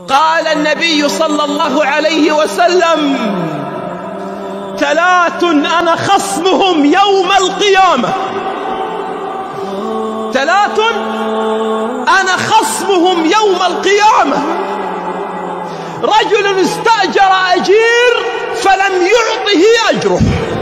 قال النبي صلى الله عليه وسلم: 3 أنا خصمهم يوم القيامة. 3 أنا خصمهم يوم القيامة: رجل استأجر أجير فلم يعطه أجره.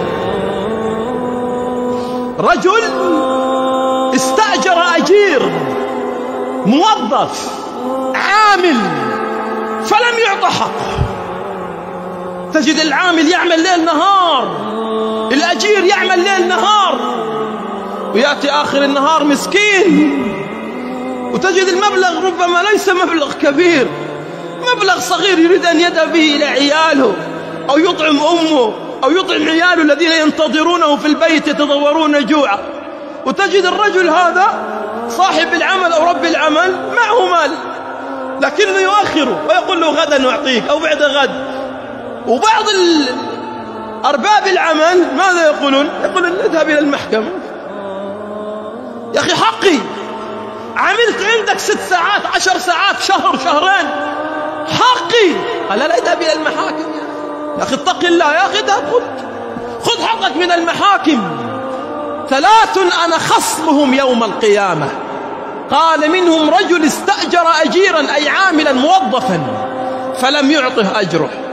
رجل استأجر أجير، موظف عامل، فلم يعطى حقه. تجد العامل يعمل ليل نهار، الأجير يعمل ليل نهار، ويأتي آخر النهار مسكين، وتجد المبلغ ربما ليس مبلغ كبير، مبلغ صغير يريد أن يذهب به إلى عياله أو يطعم أمه أو يطعم عياله الذين ينتظرونه في البيت يتضورون جوعا. وتجد الرجل هذا صاحب العمل أو رب العمل معه مال، لكنه يؤخره ويقول له غدا نعطيك أو بعد غد. وبعض أرباب العمل ماذا يقولون؟ يقولون اذهب إلى المحكمة. يا أخي حقي، عملت عندك 6 ساعات 10 ساعات شهر شهرين، حقي. قال لا اذهب إلى المحاكم. يا أخي اتق الله، يا أخي اذهب خذ حقك من المحاكم. 3 أنا خصمهم يوم القيامة. قال: منهم رجل استأجر أجيرا أي عاملا موظفا فلم يعطه أجره.